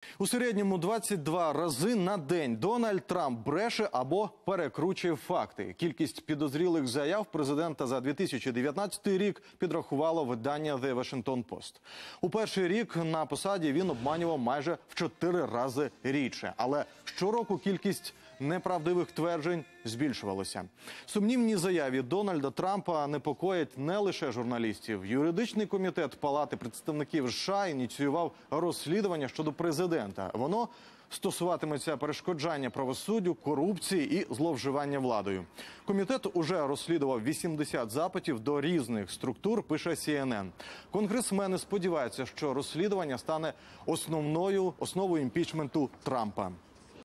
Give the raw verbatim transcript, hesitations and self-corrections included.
У середньому двадцять два рази на день Дональд Трамп бреше або перекручує факти. Кількість підозрілих заяв президента за дві тисячі дев'ятнадцятий рік підрахувало видання The Washington Post. У перший рік на посаді він обманював майже в чотири рази рідше. Але щороку кількість неправдивих тверджень збільшувалося. Сумнівні заяві Дональда Трампа непокоять не лише журналістів. Юридичний комітет Палати представників США ініціював розслідування щодо президента. Воно стосуватиметься перешкоджання правосуддю, корупції і зловживання владою. Комітет уже розслідував вісімдесят запитів до різних структур, пише Сі Ен Ен. Конгресмени сподіваються, що розслідування стане основною основою імпічменту Трампа.